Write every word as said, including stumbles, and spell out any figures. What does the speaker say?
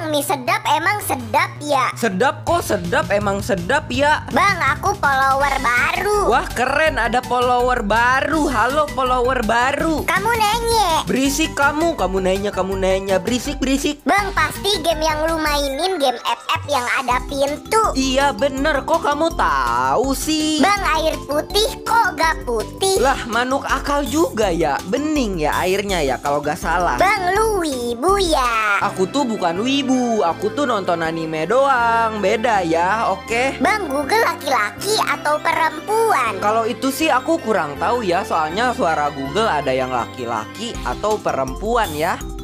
Bang, mie sedap emang sedap ya? Sedap kok, sedap emang sedap ya. Bang, aku follower baru. Wah keren, ada follower baru. Halo follower baru. Kamu nanya. Berisik kamu, kamu nanya, kamu nanya. Berisik, berisik. Bang, pasti game yang lu mainin game F F yang ada pintu. Iya bener, kok kamu tahu sih? Bang, air putih kok gak putih? Lah manuk akal juga ya. Bening ya airnya ya kalau gak salah. Bang, lu wibu ya? Aku tuh bukan wibu, aku tuh nonton anime doang. Beda ya, oke? Bang, Google laki-laki atau perempuan? Kalau itu sih aku kurang tahu ya, soalnya suara Google ada yang laki-laki atau perempuan ya.